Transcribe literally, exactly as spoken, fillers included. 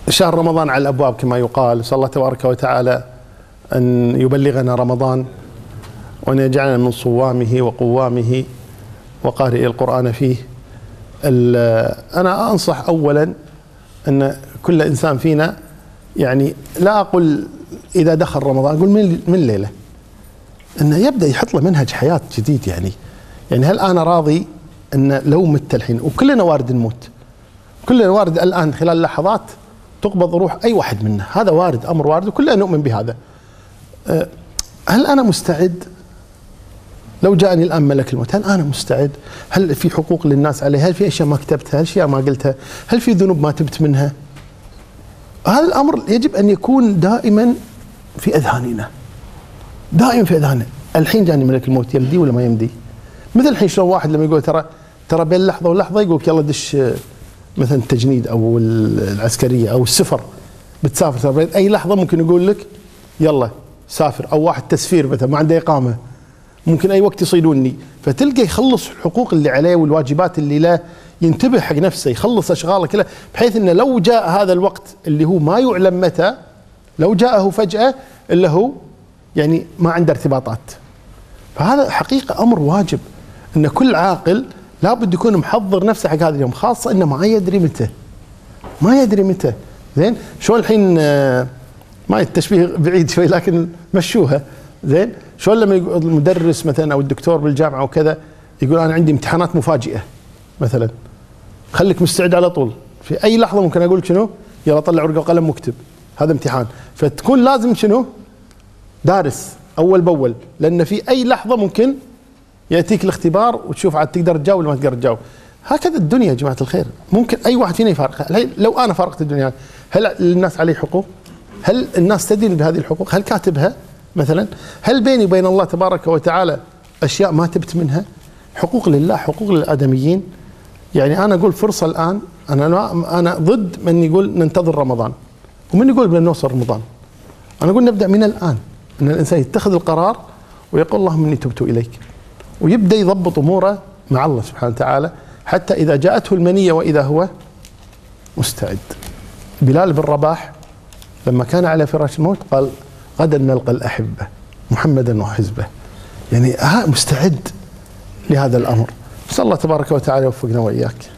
شهر رمضان على الأبواب كما يقال، صلى الله تبارك وتعالى أن يبلغنا رمضان وأن يجعلنا من صوامه وقوامه وقارئ القرآن فيه. أنا أنصح أولا أن كل إنسان فينا، يعني لا أقول إذا دخل رمضان، أقول من من الليلة أنه يبدأ يحط له منهج حياة جديد. يعني يعني هل أنا راضي أن لو مت الحين، وكلنا وارد نموت، كلنا وارد الآن خلال لحظات تقبض روح أي واحد منا، هذا وارد، أمر وارد وكلنا نؤمن بهذا. هل أنا مستعد لو جاءني الآن ملك الموت؟ هل أنا مستعد؟ هل في حقوق للناس علي؟ هل في أشياء ما كتبتها؟ هل أشياء ما قلتها؟ هل في ذنوب ما تبت منها؟ هذا الأمر يجب أن يكون دائما في أذهاننا، دائما في أذهاننا. الحين جاني ملك الموت، يمدي ولا ما يمدي؟ مثل الحين شلون واحد لما يقول ترى ترى بين لحظة ولحظة يقول يلا دش مثلا التجنيد أو العسكرية أو السفر، بتسافر بين أي لحظة ممكن يقول لك يلا سافر، أو واحد تسفير مثلا ما عنده إقامة ممكن أي وقت يصيدوني، فتلقى يخلص الحقوق اللي عليه والواجبات اللي له، ينتبه حق نفسه، يخلص أشغاله كلها، بحيث أنه لو جاء هذا الوقت اللي هو ما يعلم متى، لو جاءه فجأة إلا هو يعني ما عنده ارتباطات. فهذا حقيقة أمر واجب أن كل عاقل لابد يكون محضر نفسه حق هذا اليوم، خاصة أنه ما يدري متى، ما يدري متى. زين شلون الحين، ما التشبيه بعيد شوي لكن مشوها. زين شلون لما المدرس مثلا او الدكتور بالجامعه وكذا يقول انا عندي امتحانات مفاجئه مثلا، خليك مستعد على طول، في اي لحظه ممكن اقول لك شنو يلا طلع ورقه وقلم واكتب هذا امتحان، فتكون لازم شنو دارس اول باول، لان في اي لحظه ممكن ياتيك الاختبار وتشوف عاد تقدر تجاوب ولا ما تقدر تجاوب. هكذا الدنيا يا جماعه الخير، ممكن اي واحد فينا يفارقها. لو انا فارقت الدنيا، هل للناس علي حقوق؟ هل الناس تدري بهذه الحقوق؟ هل كاتبها مثلا؟ هل بيني وبين الله تبارك وتعالى اشياء ما تبت منها؟ حقوق لله، حقوق للادميين. يعني انا اقول فرصه الان، انا انا ضد من يقول ننتظر رمضان ومن يقول بدنا نوصل رمضان. انا اقول نبدا من الان، ان الانسان يتخذ القرار ويقول اللهم اني تبت اليك، ويبدا يضبط اموره مع الله سبحانه وتعالى، حتى اذا جاءته المنيه واذا هو مستعد. بلال بن رباح لما كان على فراش الموت قال غدا نلقى الأحبة محمدا وحزبه، يعني ها مستعد لهذا الأمر. نسأل الله تبارك وتعالى يوفقنا وإياك.